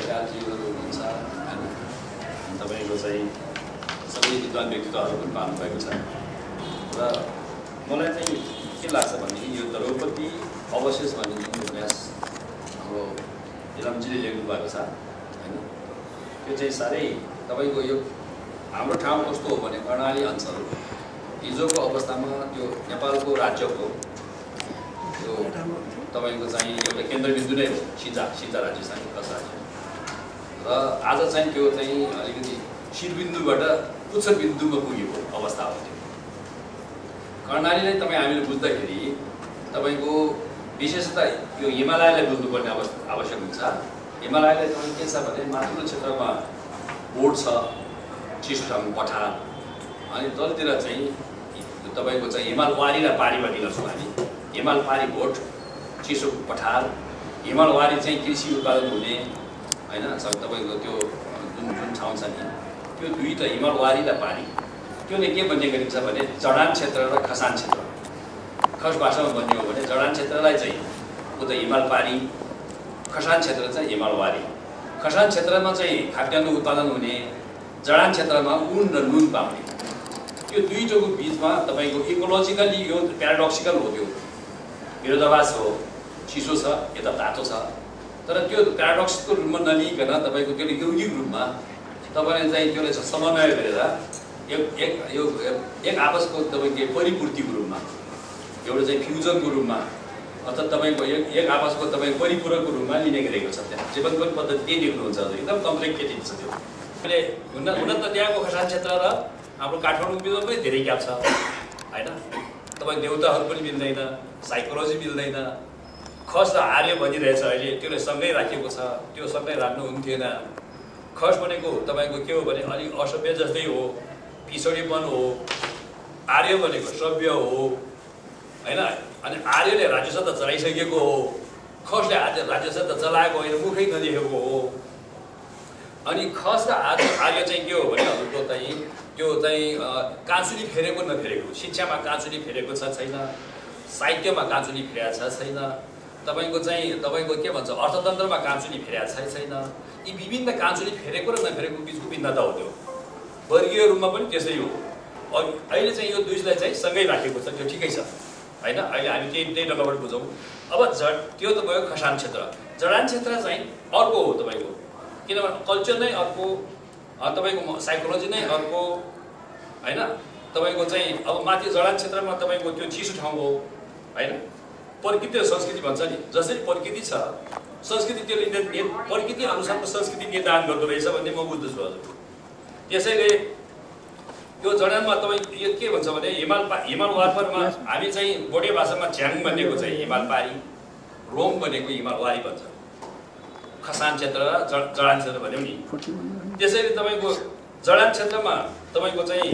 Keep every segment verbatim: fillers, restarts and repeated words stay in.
साहित्यकारजीहरू हुनुहुन्छ हैन तपाईको चाहिँ सबै विद्वान व्यक्तित्वहरू पनि पाउनुभएको छ र मलाई चाहिँ के लाग्छ भने यो द्रौपदी अवशेष भन्ने जुन उपन्यास हाम्रो इलामजीले लेख्नु भएको छ हैन त्यो चाहिँ साह्रै तपाईको यो हाम्रो ठाउँ कस्तो हो भने कर्णाली अञ्चल हिजोको अवस्थामा त्यो नेपालको राज्यको त्यो तपाईको चाहिँ एउटा केन्द्रबिन्दु नै हो सिजा सिजा राज्य चाहिँ दस राज्य र आज चाहिँ त्यो चाहिँ अलिकति शिरबिन्दुबाट उच्च बिन्दुमा पुगेको अवस्था हो त्यो कर्णालीलाई तपाईँ हामीले बुझ्दाखेरि तपाईँको विशेषतः यो हिमालयलाई बुझ्नुपर्ने अवस्था आवश्यक हुन्छ हिमालयलाई तपाईँ के छ भने माथिल्लो क्षेत्रमा बोर्ड छ चिसो ठाउँ पठार अनि तलतिर चाहिँ तपाईको चाहिँ हिमाल वारी र पारीबाट गर्छौँ हामी हिमाल पारी भोट चिसो पठार हिमाल वारी चाहिँ कृषि उत्पादन हुने हैन तपाईँको त्यो जुन जुन ठाउँ छ नि त्यो दुईटा हिमाल वारी र पारी त्यसले के भन्ने गरिन्छ भने जडान क्षेत्र र खसान क्षेत्र खस भाषामा भन्ने हो भने जडान क्षेत्रलाई चाहिँ उता हिमाल पारी खसान क्षेत्र चाहिँ हिमाल वारी खसान क्षेत्रमा चाहिँ खाद्यान्न उत्पादन हुने जडान क्षेत्रमा ऊन र नुन पाउने यो दुईटोको बिचमा तपाईँको इकोलोजिकली यो प्याराडक्सिकल हो त्यो विरोधाभास हो चिसो छ यता तातो छ तर त्यो प्याराडक्सको रूपमा नलिकन तपाईँको त्यो यौगिक रूपमा तपाईँले चाहिँ त्यसले समन्वय गरेर एक एक यो एक आपसको तपाईँको परिपूर्तिको रूपमा एउटा चाहिँ फ्युजनको रूपमा अर्थात् तपाईँको एक एक आपसको तपाईँ परिपूरकको रूपमा लिने गरेको छ त्यहाँ जीवनको पद्धति त्यही देख्नुहुन्छ एकदम कम्प्लिकेटेड छ त्यो अहिले हुन हुन त त्यहाँको खसान क्षेत्र र हाम्रो काठमाडौँको बिचमा पनि धेरै ग्याप छ होइन तपाईँ देउताहरू पनि मिल्दैन साइकोलोजी मिल्दैन खस र आर्य भनिरहेछ अहिले त्यसले सँगै राखिएको छ त्यो सँगै राख्नु हुन्थेन खस भनेको तपाईँको के हो भने अलिक असभ्य जस्तै हो पिछडिपन हो आर्य भनेको सभ्य हो होइन अनि आर्यले राज्यसत्ता चलाइसकेको हो खसले आज राज्यसत्ता चलाएको होइन मुखै नदेखेको हो अनि खस र आर्य आर्य चाहिँ के हो भने हजुरको चाहिँ त्यो चाहिँ काँचुली फेरेको नफेरेको शिक्षामा काँचुली फेरेको छ छैन साहित्यमा काँचुली फेरेको छ छैन तपाईँको चाहिँ तपाईँको के भन्छ अर्थतन्त्रमा काँचुली फेरेको छ छैन यी विभिन्न काँचुली फेरेको र नफेरेको बिचको भिन्नता हो त्यो वर्गीय रूपमा पनि त्यसै हो अहिले चाहिँ यो दुईलाई चाहिँ सँगै राखेको छ त्यो ठिकै छ होइन अहिले हामी त्यही त्यही ढङ्गबाट बुझौँ अब जड त्यो त भयो खसान क्षेत्र जडान क्षेत्र चाहिँ अर्को हो तपाईँको किनभने कल्चर नै अर्को तपाईँको साइकोलोजी नै अर्को होइन तपाईँको चाहिँ अब माथि जडान क्षेत्रमा तपाईँको त्यो चिसो ठाउँ हो होइन प्रकृति र संस्कृति भन्छ नि जसरी प्रकृति छ संस्कृति त्यसले प्रकृति अनुसारको संस्कृति निर्धारण गर्दो रहेछ भन्ने म बुझ्दछु हजुर त्यसैले यो जडानमा तपाईँ यो के भन्छ भने हिमाल पा हिमाल वारफरमा हामी चाहिँ बोडे भाषामा झ्याङ भनेको चाहिँ हिमाल पारी रोम भनेको हिमाल वारी भन्छ खसान क्षेत्र र जडान क्षेत्र भन्यो नि त्यसैले तपाईँको जडान क्षेत्रमा तपाईँको चाहिँ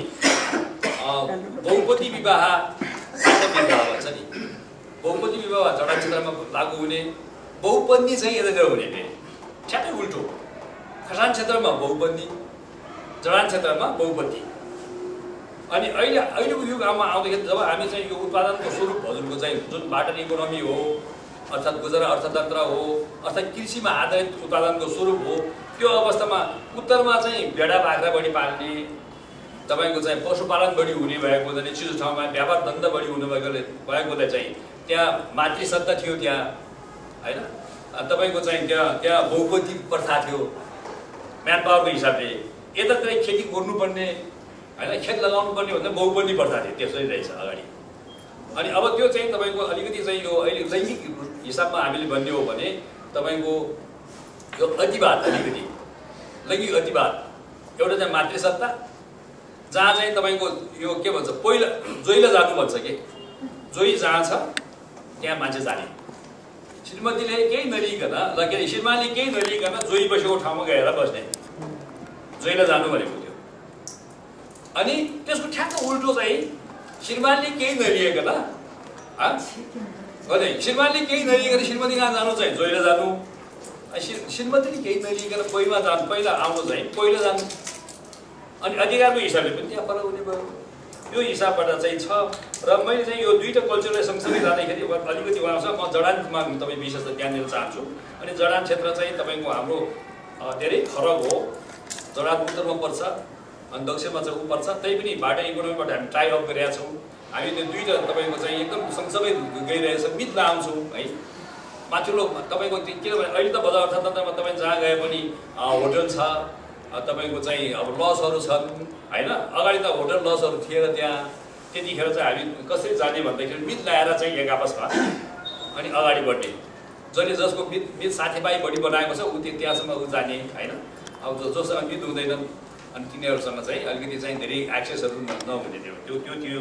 बहुपति विवाह विवाह भन्छ नि बहुपति विवाह जडान क्षेत्रमा लागू हुने बहुपत्नी चाहिँ यतातिर हुने फेरि ठ्याक्कै उल्टो खसान क्षेत्रमा बहुपत्नी जडान क्षेत्रमा बहुपति अनि अहिले अहिलेको युगमा आउँदाखेरि जब हामी चाहिँ यो उत्पादनको स्वरूप हजुरको चाहिँ जुन बाटन इकोनोमी हो अर्थात् गुजरात अर्थतन्त्र हो अर्थात् कृषिमा आधारित उत्पादनको स्वरूप हो त्यो अवस्थामा उत्तरमा चाहिँ भेडा बाख्रा बढी पाल्ने तपाईँको चाहिँ पशुपालन बढी हुने भएको हुँदैन चिसो ठाउँमा व्यापार धन्दा बढी हुने भएकोले भएकोले चाहिँ त्यहाँ मातृसत्ता थियो त्यहाँ होइन तपाईँको चाहिँ त्यहाँ त्यहाँ बहुपति प्रथा थियो म्यान पावरको हिसाबले यतातिर खेती गर्नुपर्ने होइन खेत लगाउनु पर्ने भन्दा बहुपत्नी प्रथा थियो त्यसरी रहेछ अगाडि अनि अब त्यो चाहिँ तपाईँको अलिकति चाहिँ यो अहिले लैङ्गिक हिसाबमा हामीले भन्ने हो भने तपाईँको यो अतिवाद अलिकति लैङ्गिक अतिवाद एउटा चाहिँ मातृसत्ता जहाँ चाहिँ तपाईँको यो के भन्छ पहिला जोइला जानु भन्छ कि जोइ जहाँ छ त्यहाँ मान्छे जाने श्रीमतीले केही नलिकन ल के अरे श्रीमानले केही नलिकन जोइ बसेको ठाउँमा गएर बस्ने जोइला जानु भनेको थियो अनि त्यसको ठ्याक्क उल्टो चाहिँ श्रीमानले केही नलिएकन भने श्रीमानले केही नलिएकन श्रीमती कहाँ जानु चाहिँ जोइला जानु श्रीमतीले केही नलिएकन पहिला जानु पहिला आउनु चाहिँ पहिला जानु अनि अधिकारको हिसाबले पनि त्यहाँ पर हुने भयो यो हिसाबबाट चाहिँ छ र मैले चाहिँ यो दुईटा कल्चरलाई सँगसँगै जाँदाखेरि अलिकति उहाँसँग म जडानमा तपाईँ विशेष ध्यान दिन चाहन्छु अनि जडान क्षेत्र चाहिँ तपाईँको हाम्रो धेरै फरक हो। जडान उत्तरमा पर्छ अनि दक्षिणमा चाहिँ ऊ पर्छ, त्यही पनि बाटो इकोनोमीबाट हामी ट्राई अप गरिरहेका छौँ। हामी त्यो दुईवटा तपाईँको चाहिँ एकदम सँगसँगै गइरहेको छ, मिल्दा आउँछौँ है। माथिल्लो तपाईँको किनभने अहिले त बजार अर्थतन्त्रमा तपाईँ जहाँ गए पनि होटल छ, तपाईँको चाहिँ अब लजहरू छन् होइन। अगाडि त होटल लजहरू थिएन त्यहाँ, त्यतिखेर चाहिँ हामी कसरी जाने भन्दाखेरि मित ल्याएर चाहिँ एक आपसमा अनि अगाडि बढ्ने, जसले जसको मित मित साथीभाइ बढी बनाएको छ ऊ त्यहाँसम्म ऊ जाने होइन। अब जो जोसँग मित हुँदैनन् अनि तिनीहरूसँग चाहिँ अलिकति चाहिँ धेरै एक्सेसहरू नहुने थियो त्यो त्यो थियो।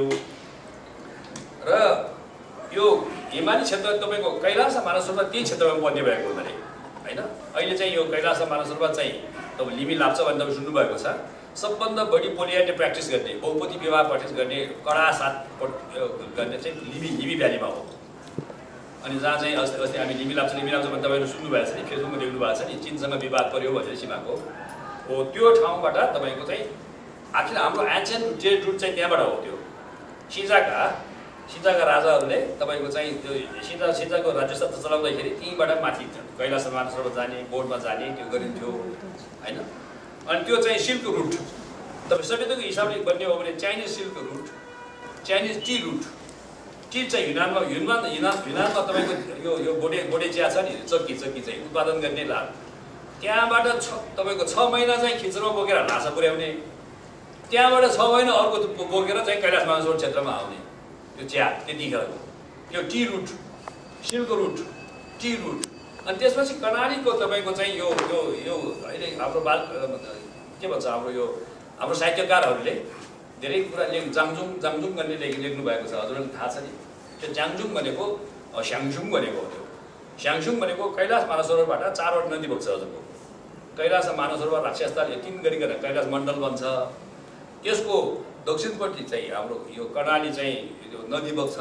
र यो हिमाली क्षेत्र तपाईँको कैलाश र मानसरोवर त्यही क्षेत्रमा बन्ने भएको हुनाले होइन। अहिले चाहिँ यो कैलाश र मानसरोवर चाहिँ तपाईँ लिमी लाप्चा भन्ने तपाईँ सुन्नुभएको छ। सबभन्दा बढी पोलियान्ड्री प्र्याक्टिस गर्ने, बहुपति विवाह प्र्याक्टिस गर्ने, कडा साथ गर्ने चाहिँ लिमी लिमी भ्यालीमा हो। अनि जहाँ चाहिँ अस्ति अस्ति हामी लिमी लाप्चा लिमी लाप्चा भन्ने तपाईँहरू सुन्नुभएको छ नि, फेसबुकमा देख्नु भएको छ नि, चिनसँग विवाद पऱ्यो भनेर सीमाको हो। त्यो ठाउँबाट तपाईँको चाहिँ आखिर हाम्रो एन्सियन्ट ट्रेड रुट चाहिँ त्यहाँबाट हो। त्यो सिजाका सिजाका राजाहरूले तपाईँको चाहिँ त्यो सिजा सिजाको राज्यसत्ता चलाउँदाखेरि त्यहीँबाट माथि कैलाश मानसरोवर जाने, बोर्डमा जाने त्यो गरिन्थ्यो होइन। अनि त्यो चाहिँ सिल्क रुट तपाईँ सभ्यताको हिसाबले बन्ने हो भने Chinese silk route, Chinese tea route. Tea चाहिँ युनानमा युनान युनान युनानमा तपाईँको यो यो बोडे बोडे चिया छ नि, चक्की चक्की चाहिँ उत्पादन गर्ने ला त्यहाँबाट छ तपाईँको छ महिना चाहिँ खिचरमा बोकेर ल्हासा पुर्याउने, त्यहाँबाट छ महिना अर्को बोकेर चाहिँ कैलाश मानसरोवर क्षेत्रमा आउने त्यो चिया त्यतिखेरको त्यो tea route, silk route, tea route. अनि त्यसपछि कर्णालीको तपाईँको चाहिँ यो यो यो अहिले हाम्रो बाल के भन्छ हाम्रो यो हाम्रो साहित्यकारहरूले धेरै कुरा लेख जाङजुङ जाङजुङ गर्ने लेख लेख्नु भएको छ, हजुरलाई थाहा छ नि। त्यो जाङजुङ भनेको स्याङजुङ भनेको हो। त्यो स्याङजुङ भनेको कैलाश मानसरोवरबाट चारवटा नदी बग्छ हजुरको। कैलाश मानसरोवर राक्षसस्थल तिन गरिकन कैलाश मण्डल बन्छ। त्यसको दक्षिणपट्टि चाहिँ हाम्रो यो कर्णाली चाहिँ यो नदी बग्छ।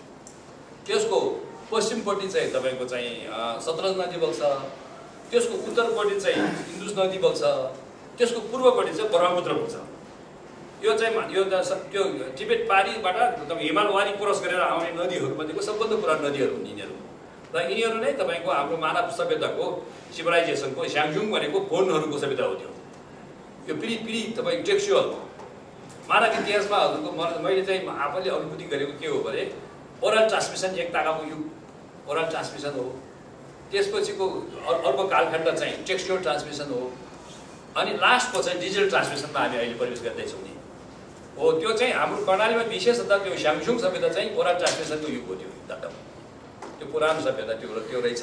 त्यसको पश्चिमपट्टि चाहिँ तपाईँको चाहिँ सतलज नदी बग्छ। त्यसको उत्तरपट्टि चाहिँ इन्दुस नदी बग्छ। त्यसको पूर्वपट्टि चाहिँ ब्रह्मपुत्र बग्छ। यो चाहिँ यो त्यो टिबेट पारीबाट तपाईँ हिमाल वारी क्रस गरेर आउने नदीहरूमध्येको सबभन्दा पुरानो नदीहरू हुन् यिनीहरू। र यिनीहरू नै तपाईँको हाम्रो मानव सभ्यताको सिभिलाइजेसनको स्याङजुङ भनेको फोनहरूको सभ्यता हो। त्यो यो पिँढी पिँढी तपाईँको टेक्स्चुअल मानव इतिहासमा हजुरको मैले चाहिँ आफैले अनुभूति गरेको के हो भने ओरल ट्रान्समिसन एक ताकाको युग ओरल ट्रान्समिसन हो। त्यसपछिको अर्को कालखण्ड चाहिँ टेक्स्चुअल ट्रान्समिसन हो। अनि लास्टको चाहिँ डिजिटल ट्रान्समिसनमा हामी अहिले प्रवेश गर्दैछौँ नि हो। त्यो चाहिँ हाम्रो कर्णालीमा विशेषतः त्यो स्याङजुङ सभ्यता चाहिँ ओरल ट्रान्समिसनको युग हो। त्यो एकदम त्यो पुरानो सभ्यता त्यो त्यो रहेछ।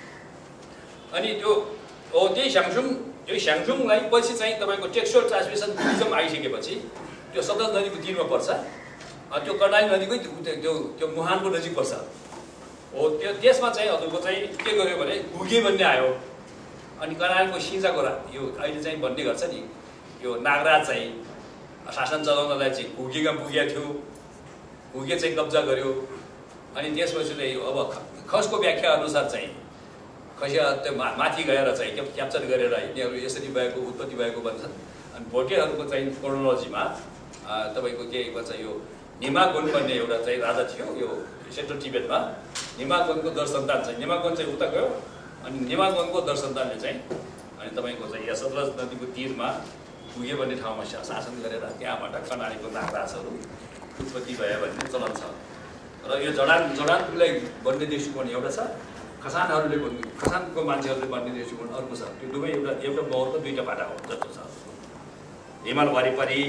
अनि त्यो हो त्यही स्याङजुङ त्यो स्याङजुङलाई पछि चाहिँ तपाईँको टेक्स्चुअल ट्रान्समिसन टुरिज्म आइसकेपछि त्यो सतलज नदीको तीरमा पर्छ। त्यो कर्णाली नदीकै त्यो त्यो मुहानको नजिक पर्छ हो। त्यो त्यसमा चाहिँ हजुरको चाहिँ के गर्यो भने घुगे भन्ने आयो। अनि कर्णालीको सिजाको यो अहिले चाहिँ भन्ने गर्छ नि यो नागराज चाहिँ शासन चलाउनलाई चाहिँ घुगेमा पुगेको थियो। घुगे चाहिँ कब्जा गर्यो। अनि त्यसपछि चाहिँ अब खसको व्याख्या अनुसार चाहिँ खसिया त्यो माथि गएर चाहिँ क्याप्चर गरेर यिनीहरू यसरी भएको उत्पत्ति भएको भन्छन्। अनि भोटेहरूको चाहिँ क्रोनोलोजीमा तपाईँको के भन्छ यो निमागोन भन्ने एउटा चाहिँ राजा थियो यो सेन्ट्रल टिबेटमा। निमागोनको दर सन्तान चाहिँ निमागोन चाहिँ उता गयो। अनि निमागोनको दर सन्तानले चाहिँ अनि तपाईँको चाहिँ यहाँ सतलज नदीको तीरमा पुगे भन्ने ठाउँमा शासन गरेर त्यहाँबाट कर्णालीको नागराजहरू उत्पत्ति भयो भन्ने चलन छ। र यो जडान जडानलाई बन्ने दृष्टिकोण एउटा छ, खसानहरूले खसानको मान्छेहरूले बन्ने दृष्टिकोण अर्को छ। त्यो दुवै एउटा एउटा महलको दुईवटा बाटा हो जस्तो छ हिमाल वारिपरि।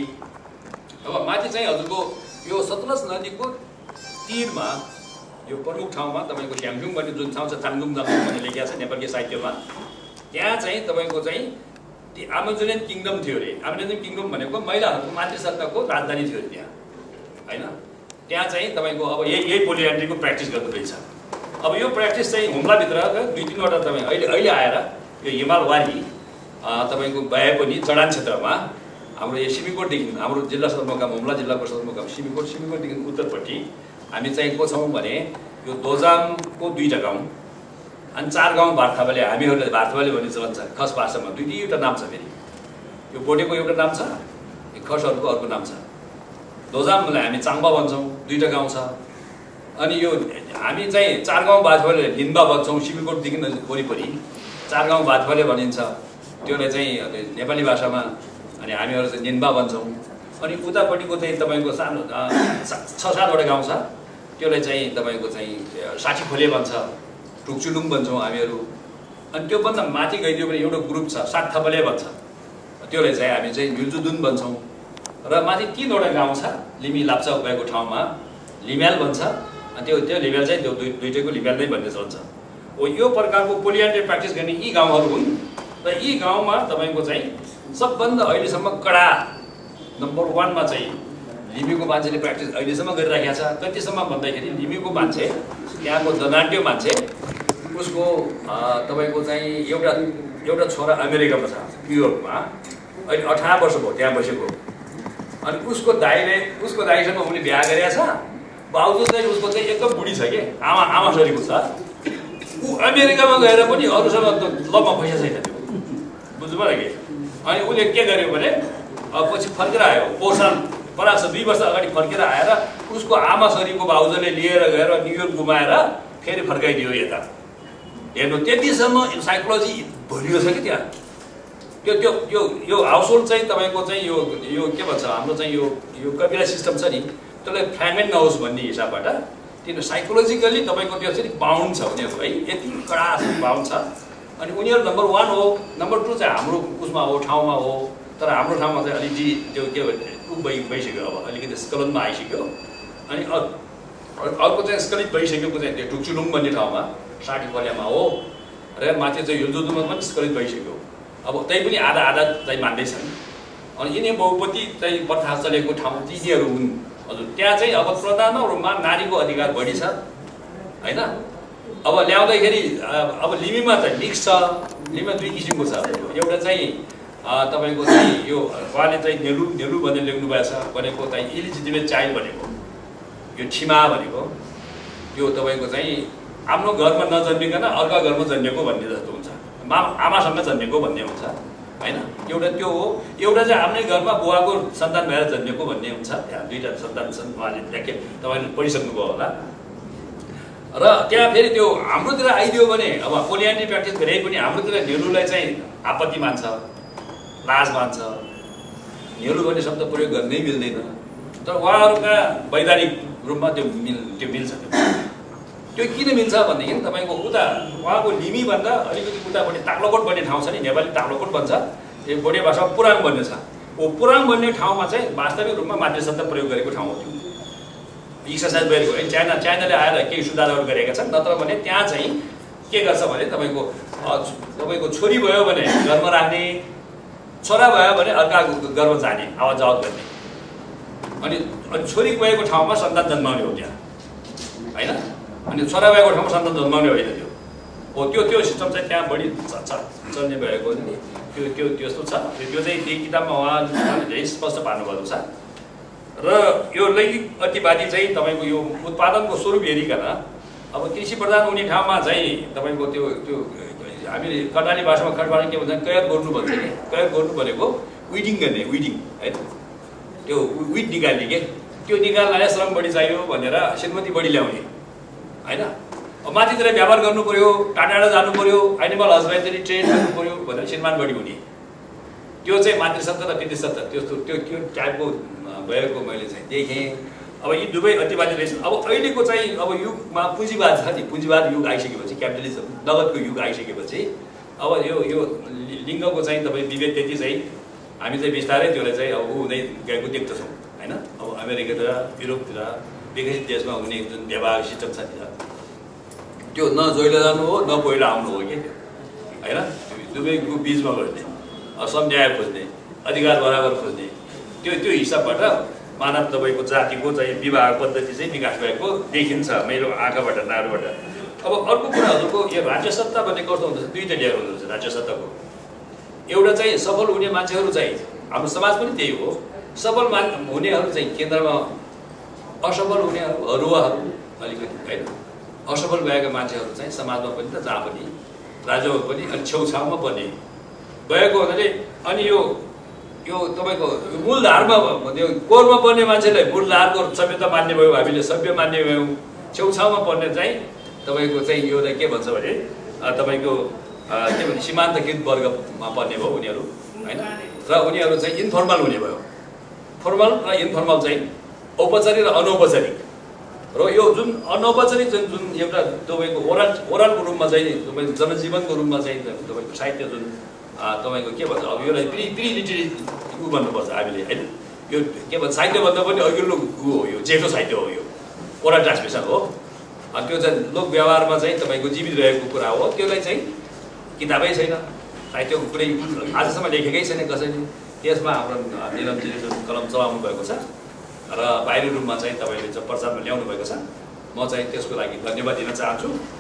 अब माथि चाहिँ हजुरको यो सतलज नदीको तीरमा यो प्रमुख ठाउँमा तपाईँको स्याङजुङ भन्ने जुन ठाउँ छ चाङजुङ जाङजुङ भन्ने लेखिएको छ नेपाली साहित्यमा। त्यहाँ चाहिँ तपाईँको चाहिँ आमेजोनियन किङडम थियो अरे। आमेजोनियन किङडम भनेको महिलाहरूको मातृसत्ताको राजधानी थियो अरे त्यहाँ होइन। त्यहाँ चाहिँ तपाईँको अब यही यही पोलियान्ड्रीको प्र्याक्टिस गर्नु रहेछ। अब यो प्र्याक्टिस चाहिँ हुम्लाभित्र दुई तिनवटा तपाईँ अहिले अहिले आएर यो हिमाल वारी तपाईँको भए पनि जडान क्षेत्रमा हाम्रो यो सिमीकोटदेखि हाम्रो जिल्ला सदरमुकाम हुम्ला जिल्लाको सदरमुकाम सिमीकोट सिमीकोटदेखि उत्तरपट्टि हामी चाहिँ को छौँ भने यो दोजामको दुईवटा गाउँ अनि चार गाउँ भार्थावाले हामीहरूले भार्थावाले भन्ने चलन छ। खस भाषामा दुई दुईवटा नाम छ फेरि। यो बोटेको एउटा नाम छ, खसहरूको अर्को नाम छ। दोजामलाई हामी चाङबा भन्छौँ, दुईवटा गाउँ छ। अनि यो हामी चाहिँ चार गाउँ भाथवाले लिम्बा भन्छौँ सिमीकोटदेखि वरिपरि चार गाउँ भाथवाले भनिन्छ। त्यसलाई चाहिँ नेपाली भाषामा अनि हामीहरू चाहिँ निन्बा भन्छौँ। अनि उतापट्टिको चाहिँ तपाईँको सानो छ सातवटा गाउँ छ, त्यसलाई चाहिँ तपाईँको चाहिँ साठी खोले भन्छ, टुक्चुलुङ भन्छौँ हामीहरू। अनि त्योभन्दा माथि गइदियो भने एउटा ग्रुप छ सात थपले भन्छ, त्यसलाई चाहिँ हामी चाहिँ मिल्जुदुन भन्छौँ। र माथि तिनवटा गाउँ छ, लिमी लाप्चा भएको ठाउँमा लिम्याल भन्छ, अनि त्यो त्यो लिम्याल चाहिँ त्यो दुई दुइटैको लिम्याल नै भन्ने चल्छ। हो यो प्रकारको पोलियान्ड्री प्र्याक्टिस गर्ने यी गाउँहरू हुन्। र यी गाउँमा तपाईँको चाहिँ सबभन्दा अहिलेसम्म कडा नम्बर वानमा चाहिँ लिमीको मान्छेले प्र्याक्टिस अहिलेसम्म गरिराखेको छ। कतिसम्म भन्दाखेरि लिमीको मान्छे त्यहाँको धनाट्य मान्छे उसको तपाईँको चाहिँ एउटा एउटा छोरा अमेरिकामा छ, न्युयोर्कमा, अहिले अठार वर्ष भयो त्यहाँ बसेको। अनि उसको दाइले उसको दाइसँग उसले बिहा गरेको छ। बाउजू चाहिँ उसको चाहिँ एकदम बुढी छ कि आमा आमा छोरीको छ। ऊ अमेरिकामा गएर पनि अरूसँग लमा पैसा छैन त्यो, बुझ्नु पऱ्यो कि। अनि उसले के गर्यो भने अब पछि फर्केर आयो, पोषण परास दुई वर्ष अगाडि फर्केर आएर उसको आमा छोरीको भाउजूले लिएर गएर न्युयोर्क घुमाएर फेरि फर्काइदियो यता। हेर्नु त्यतिसम्म साइकोलोजी भरियो छ कि त्यहाँ। त्यो त्यो यो यो हाउसहोल्ड चाहिँ तपाईँको चाहिँ यो यो के भन्छ हाम्रो चाहिँ यो यो कपिला सिस्टम छ नि, त्यसलाई फ्रेगमेन्ट नहोस् भन्ने हिसाबबाट किन साइकोलोजिकली तपाईँको त्यो चाहिँ बााउन्ड छ उनीहरू है, यति कडा बााउन्ड छ। अनि उनीहरू नम्बर वान हो, नम्बर टू चाहिँ हाम्रो उसमा हो, ठाउँमा हो। तर हाम्रो ठाउँमा चाहिँ अलिकति त्यो के भन्छ ऊ भइ भइसक्यो, अब अलिकति स्खलनमा आइसक्यो। अनि अर्को चाहिँ स्खलित भइसकेको चाहिँ त्यो टुक्चुलुङ भन्ने ठाउँमा साठी खोल्यामा हो, र माथि चाहिँ युल्जुदुङमा पनि स्खलित भइसक्यो। अब त्यही पनि आधा आधा चाहिँ मान्दैछन्। अनि यिनी बहुपति चाहिँ प्रथा चलेको ठाउँ तिनीहरू हुन् हजुर। त्यहाँ चाहिँ अब प्रधानमा रूपमा नारीको अधिकार बढी छ होइन। अब ल्याउँदाखेरि अब लिमीमा चाहिँ मिक्स छ, लिमीमा दुई किसिमको छ। एउटा चाहिँ तपाईँको चाहिँ यो उहाँले चाहिँ नेलु नेलु भनेर लेख्नु भएको छ भनेको चाहिँ इलिजिटिमेट चाइल्ड भनेको, यो छिमा भनेको यो तपाईँको चाहिँ आफ्नो घरमा नजन्मिकन अर्का घरमा जन्मेको भन्ने जस्तो हुन्छ, मा आमासँग जन्मेको भन्ने हुन्छ होइन। एउटा त्यो हो। एउटा चाहिँ आफ्नै घरमा बुवाको सन्तान भएर जन्मेको भन्ने हुन्छ। त्यहाँ दुईवटा सन्तान छन्, उहाँले व्याख्या तपाईँले पढिसक्नुभयो होला। र त्यहाँ फेरि त्यो हाम्रोतिर आइदियो भने अब पोलियान्ड्री प्र्याक्टिस गरे पनि हाम्रोतिर नेलुलाई चाहिँ आपत्ति मान्छ, लाज मान्छ। नेलु भन्ने शब्द प्रयोग गर्नै मिल्दैन। तर उहाँहरूका वैधानिक रूपमा त्यो मिल त्यो मिल्छ। त्यो किन मिल्छ भनेदेखि तपाईँको उता उहाँको लिमीभन्दा अलिकति उतापट्टि ताक्लोकोट भन्ने ठाउँ छ नि, नेपाली ताक्लोकोट भन्छ, यो बोडे भाषामा पुराङ भन्ने छ। ओ पुराङ भन्ने ठाउँमा चाहिँ वास्तविक रूपमा मातृशब्द प्रयोग गरेको ठाउँ हो। त्यो एक्सर्साइज गरेको है। चाइना चाइनाले आएर केही सुधारहरू गरेका छन्। नत्र भने त्यहाँ चाहिँ के गर्छ भने तपाईँको तपाईँको छोरी भयो भने घरमा राख्ने, छोरा भयो भने अर्का घरमा जाने, आवाज जावत गर्ने। अनि अनि छोरी गएको ठाउँमा सन्तान जन्माउने हो त्यहाँ होइन। अनि छोरा भएको ठाउँमा सन्तान जन्माउने होइन त्यो हो। त्यो त्यो सिस्टम चाहिँ त्यहाँ बढी चल्ने भएको नि त्यो त्यो त्यस्तो छ। त्यो चाहिँ त्यही किताबमा उहाँले धेरै स्पष्ट पार्नुभएको छ। र यो लैङ्गिक अतिवादी चाहिँ तपाईँको यो उत्पादनको स्वरूप हेरिकन अब कृषि प्रधान हुने ठाउँमा चाहिँ तपाईँको त्यो त्यो हामीले कर्णाली भाषामा खडबाट के भन्छ कैद गर्नु भन्छ कि। कैद गर्नु भनेको विडिङ गर्ने, विडिङ है, त्यो विड निकाल्ने के। त्यो निकाल्नलाई श्रम बढी चाहियो भनेर श्रीमती बढी ल्याउने होइन। अब माथितिर व्यापार गर्नु पऱ्यो, टाढा टाढा जानु पऱ्यो, एनिमल हस्बेन्डरी ट्रेन गर्नु पऱ्यो भनेर श्रीमान बढी हुने। त्यो चाहिँ मातृशब्द र पितृशब्द त्यस्तो त्यो त्यो टाइपको भएको मैले चाहिँ देखेँ। अब यी दुवै अतिवादी रहेछन्। अब अहिलेको चाहिँ अब युगमा पुँजीवाद छ नि, पुँजीवाद युग आइसकेपछि, क्यापिटलिजम नगदको युग आइसकेपछि अब यो यो लिङ्गको चाहिँ तपाईँ विभेद त्यति चाहिँ हामी चाहिँ बिस्तारै त्यसलाई चाहिँ अब ऊ हुँदै गएको देख्दछौँ होइन। अब अमेरिकातिर, युरोपतिर, विकसित देशमा हुने जुन व्यवहार सिस्टम छ त्यो न जहिले जानु हो न पहिला आउनु हो कि त्यो होइन। दुवैको बिचमा बस्ने, समन्याय खोज्ने, अधिकार बराबर खोज्ने, त्यो त्यो हिसाबबाट मानव तपाईँको जातिको चाहिँ विवाह पद्धति चाहिँ विकास भएको देखिन्छ मेरो आँखाबाट, नारोबाट। अब अर्को कुरा हजुरको यो राज्य सत्ता भन्ने कस्तो हुँदछ, दुईवटा लेयर हुँदो रहेछ राज्य सत्ताको। एउटा चाहिँ सफल हुने मान्छेहरू चाहिँ हाम्रो समाज पनि त्यही हो। सफल मान हुनेहरू चाहिँ केन्द्रमा, असफल हुनेहरू हरुवाहरू अलिकति होइन। असफल भएका मान्छेहरू चाहिँ समाजमा पनि त जहाँ पनि राज्यमा पनि अनि छेउछाउमा पनि गएको हुनाले अनि यो यो तपाईँको मूलधारमा त्यो कोरमा पर्ने मान्छेलाई मूलधारको सभ्यता मान्ने भयो, हामीले सभ्य मान्ने भयौँ। छेउछाउमा पर्ने चाहिँ तपाईँको चाहिँ यो के भन्छ भने तपाईँको के भने सीमान्तकृत वर्गमा पर्ने भयो उनीहरू होइन र उनीहरू चाहिँ इन्फर्मल हुने भयो फर्मल र इन्फर्मल चाहिँ औपचारिक र अनौपचारिक र यो जुन अनौपचारिक जुन जुन एउटा तपाईँको ओरल ओरलको रूपमा चाहिँ तपाईँको जनजीवनको रूपमा चाहिँ तपाईँको साहित्य जुन तपाईँको के भन्छ अब यसलाई प्रि प्रि लिटरेरी ऊ भन्नुपर्छ हामीले होइन यो के भन्छ साहित्यभन्दा पनि अघिल्लो ऊ हो यो जेठो साहित्य हो यो ओरल ट्रान्समिसन हो अनि त्यो चाहिँ लोक व्यवहारमा चाहिँ तपाईँको जीवित रहेको कुरा हो त्यसलाई चाहिँ किताबै छैन साहित्यको कुनै आजसम्म लेखेकै छैन कसैले त्यसमा हाम्रो निलमजीले जुन कलम चलाउनु भएको छ र बाहिरी रूपमा चाहिँ तपाईँले चाहिँ प्रचारमा ल्याउनु भएको छ म चाहिँ त्यसको लागि धन्यवाद दिन चाहन्छु।